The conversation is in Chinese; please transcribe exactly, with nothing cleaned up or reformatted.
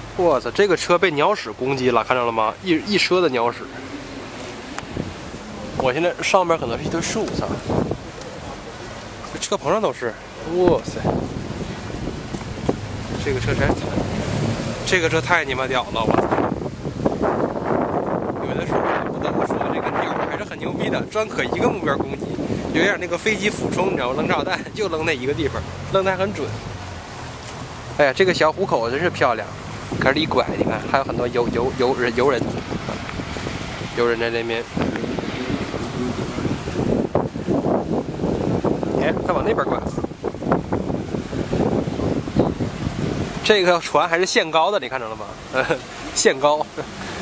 我操，这个车被鸟屎攻击了，看到了吗？一一车的鸟屎。我现在上面可能是一堆树，操！车棚上都是，哇塞！这个车真，这个车太你妈屌了，我操！有的时候不得不说，这个鸟还是很牛逼的，专可一个目标攻击，有点那个飞机俯冲，你知道吗？扔炸弹就扔那一个地方，扔的还很准。哎呀，这个小虎口真是漂亮。开始一拐，你看还有很多游游游人游人，游人在那边。哎，再往那边拐。这个船还是限高的，你看着了吗？限高。